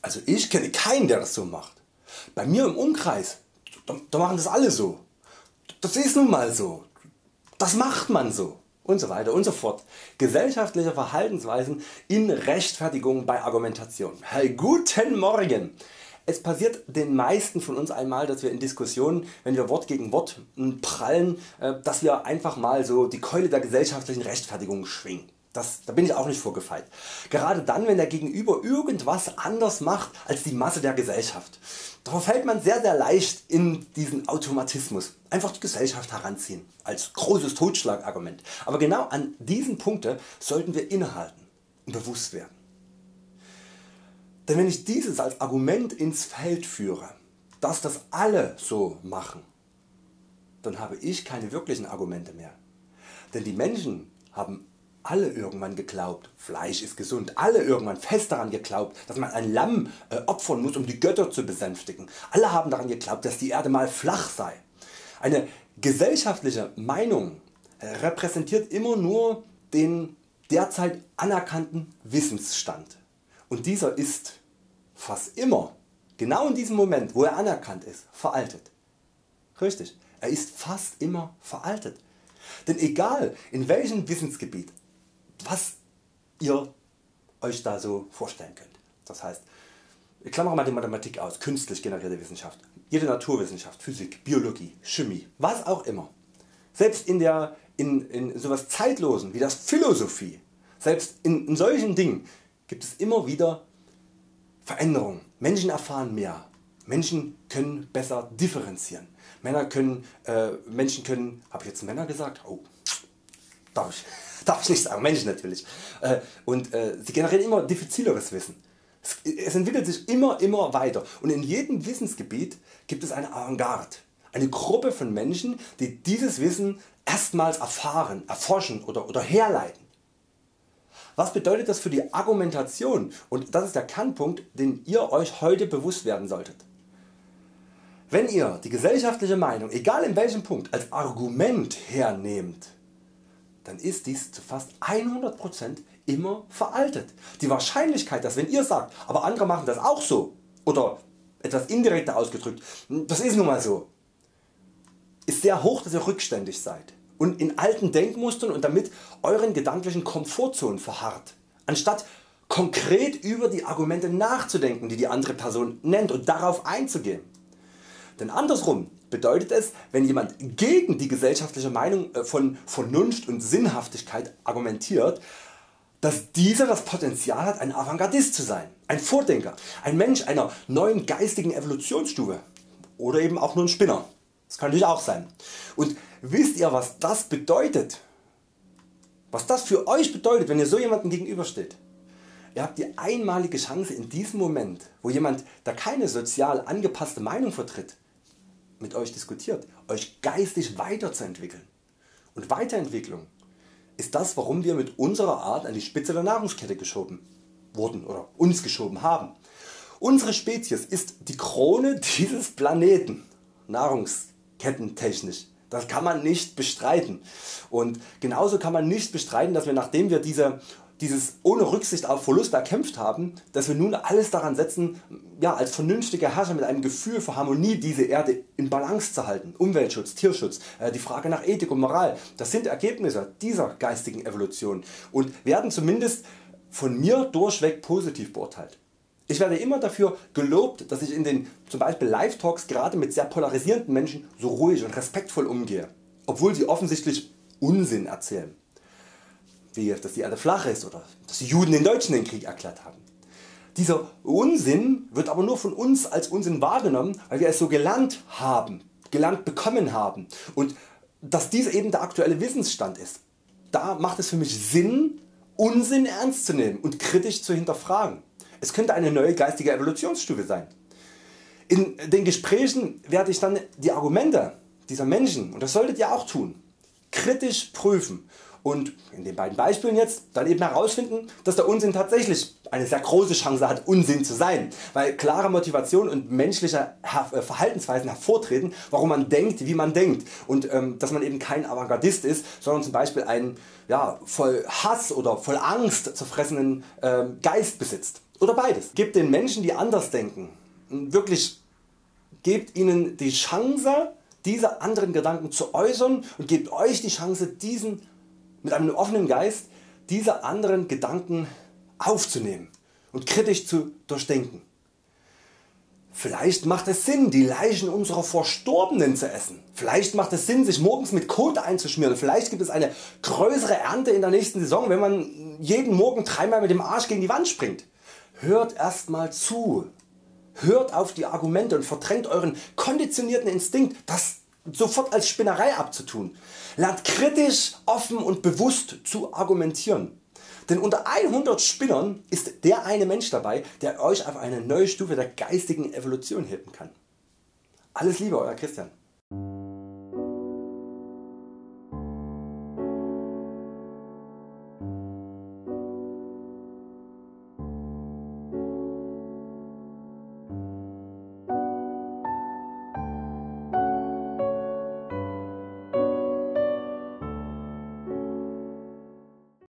Also ich kenne keinen der das so macht. Bei mir im Umkreis, da machen das alle so. Das ist nun mal so. Das macht man so. Und so weiter und so fort. Gesellschaftliche Verhaltensweisen in Rechtfertigung bei Argumentation. Hey, guten Morgen! Es passiert den meisten von uns einmal, dass wir in Diskussionen, wenn wir Wort gegen Wort prallen, dass wir einfach mal so die Keule der gesellschaftlichen Rechtfertigung schwingen. Da bin ich auch nicht vorgefeit. Gerade dann, wenn der Gegenüber irgendwas anders macht als die Masse der Gesellschaft. Da verfällt man sehr leicht in diesen Automatismus. Einfach die Gesellschaft heranziehen als großes Totschlagargument. Aber genau an diesen Punkten sollten wir innehalten und bewusst werden. Denn wenn ich dieses als Argument ins Feld führe, dass das alle so machen, dann habe ich keine wirklichen Argumente mehr. Denn die Menschen haben alle irgendwann geglaubt, Fleisch ist gesund, alle irgendwann fest daran geglaubt, dass man ein Lamm opfern muss, um die Götter zu besänftigen. Alle haben daran geglaubt, dass die Erde mal flach sei. Eine gesellschaftliche Meinung repräsentiert immer nur den derzeit anerkannten Wissensstand. Und dieser ist fast immer, genau in diesem Moment wo er anerkannt ist, veraltet. Richtig, er ist fast immer veraltet. Denn egal in welchem Wissensgebiet, was ihr Euch da so vorstellen könnt. Das heißt, ich klammere mal die Mathematik aus, künstlich generierte Wissenschaft, jede Naturwissenschaft, Physik, Biologie, Chemie, was auch immer. Selbst in sowas Zeitlosen wie das Philosophie, selbst in solchen Dingen gibt es immer wieder Veränderungen. Menschen erfahren mehr, Menschen können besser differenzieren. Menschen können, habe ich jetzt Männer gesagt? Oh, darf ich nicht sagen, Menschen natürlich. Sie generieren immer diffizileres Wissen. Es entwickelt sich immer weiter und in jedem Wissensgebiet gibt es eine Avantgarde. Eine Gruppe von Menschen, die dieses Wissen erstmals erfahren, erforschen oder herleiten. Was bedeutet das für die Argumentation? Und das ist der Kernpunkt, den ihr Euch heute bewusst werden solltet. Wenn ihr die gesellschaftliche Meinung, egal in welchem Punkt, als Argument hernehmt, dann ist dies zu fast 100% immer veraltet. Die Wahrscheinlichkeit, dass wenn ihr sagt, aber andere machen das auch so, oder etwas indirekter ausgedrückt, das ist nun mal so, ist sehr hoch, dass ihr rückständig seid und in alten Denkmustern und damit euren gedanklichen Komfortzonen verharrt, anstatt konkret über die Argumente nachzudenken, die die andere Person nennt und darauf einzugehen. Denn andersrum bedeutet es, wenn jemand gegen die gesellschaftliche Meinung von Vernunft und Sinnhaftigkeit argumentiert, dass dieser das Potenzial hat, ein Avantgardist zu sein, ein Vordenker, ein Mensch einer neuen geistigen Evolutionsstufe oder eben auch nur ein Spinner. Das kann natürlich auch sein. Und wisst ihr, was das bedeutet? Was das für Euch bedeutet, wenn ihr so jemandem gegenübersteht? Ihr habt die einmalige Chance in diesem Moment, wo jemand, der keine sozial angepasste Meinung vertritt, mit Euch diskutiert, Euch geistig weiterzuentwickeln. Und Weiterentwicklung ist das, warum wir mit unserer Art an die Spitze der Nahrungskette geschoben wurden oder uns geschoben haben. Unsere Spezies ist die Krone dieses Planeten, nahrungskettentechnisch. Das kann man nicht bestreiten. Und genauso kann man nicht bestreiten, dass wir, nachdem wir dieses ohne Rücksicht auf Verlust erkämpft haben, dass wir nun alles daran setzen, als vernünftige Herrscher mit einem Gefühl für Harmonie diese Erde in Balance zu halten. Umweltschutz, Tierschutz, die Frage nach Ethik und Moral, das sind Ergebnisse dieser geistigen Evolution und werden zumindest von mir durchweg positiv beurteilt. Ich werde immer dafür gelobt, dass ich in den zum Beispiel Live Talks gerade mit sehr polarisierenden Menschen so ruhig und respektvoll umgehe, obwohl sie offensichtlich Unsinn erzählen. Wie dass die Erde flach ist oder dass die Juden den Deutschen den Krieg erklärt haben. Dieser Unsinn wird aber nur von uns als Unsinn wahrgenommen, weil wir es so gelernt bekommen haben und dass dies eben der aktuelle Wissensstand ist. Da macht es für mich Sinn, Unsinn ernst zu nehmen und kritisch zu hinterfragen. Es könnte eine neue geistige Evolutionsstufe sein. In den Gesprächen werde ich dann die Argumente dieser Menschen, und das solltet ihr auch tun, kritisch prüfen und in den beiden Beispielen jetzt dann eben herausfinden, dass der Unsinn tatsächlich eine sehr große Chance hat, Unsinn zu sein, weil klare Motivation und menschliche Verhaltensweisen hervortreten, warum man denkt wie man denkt und dass man eben kein Avantgardist ist, sondern zum Beispiel einen voll Hass oder voll Angst zerfressenen Geist besitzt Oder beides. Gebt den Menschen die anders denken, wirklich gebt ihnen die Chance diese anderen Gedanken zu äußern und gebt Euch die Chance diesen mit einem offenen Geist diese anderen Gedanken aufzunehmen und kritisch zu durchdenken. Vielleicht macht es Sinn die Leichen unserer Verstorbenen zu essen, vielleicht macht es Sinn sich morgens mit Kot einzuschmieren, vielleicht gibt es eine größere Ernte in der nächsten Saison, wenn man jeden Morgen dreimal mit dem Arsch gegen die Wand springt. Hört erstmal zu, hört auf die Argumente und verdrängt Euren konditionierten Instinkt, das sofort als Spinnerei abzutun. Lernt kritisch, offen und bewusst zu argumentieren. Denn unter 100 Spinnern ist der eine Mensch dabei, der Euch auf eine neue Stufe der geistigen Evolution heben kann. Alles Liebe, Euer Christian.